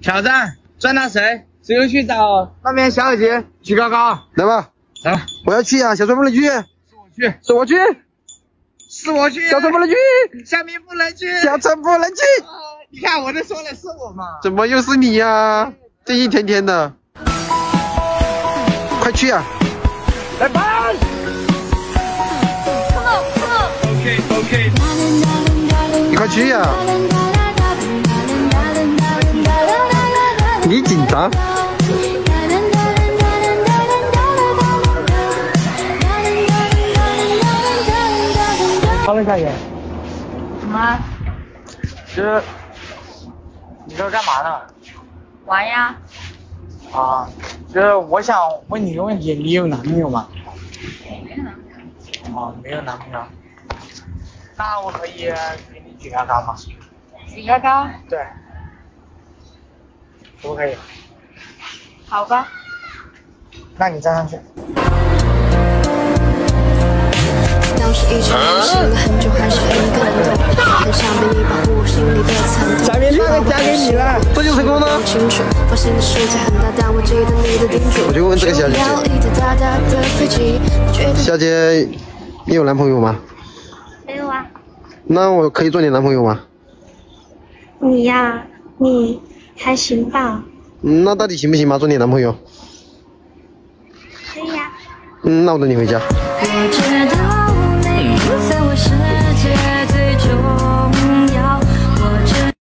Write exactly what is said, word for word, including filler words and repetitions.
挑战转到谁，只有去找那边小姐姐举高高。 来吧， 来吧， 我要去啊，小川不能去， 是我去， 是我去， 是我去， 小川不能去， 小明不能去， 小川不能去。 你看我都说了是我嘛， 怎么又是你呀、啊？这一天天的，快去啊！ 来吧。OK OK。 你快去呀、啊！你紧张？ 好了，小姐。 什么？ 就是你这干嘛呢？ 玩呀？ 啊，就是我想问你个问题，你有男朋友吗？ 没有男朋友。 哦，没有男朋友。那我可以给你举高高吗？ 举高高？ 对。可不可以？ 好吧。 那你站上去。 当时一直练习了很久，还是很感动，很想被你保护心里的惨痛。 小明，那个交给你了， 这就成功了。 清楚，发现的世界很大，但我记得你的叮嘱。 我就问这个小姐姐，小姐，你有男朋友吗？ 没有啊。 那我可以做你男朋友吗？ 你呀，你还行吧。 嗯，那到底行不行嘛？做你男朋友？ 可以呀。 嗯，那我等你回家。 我觉得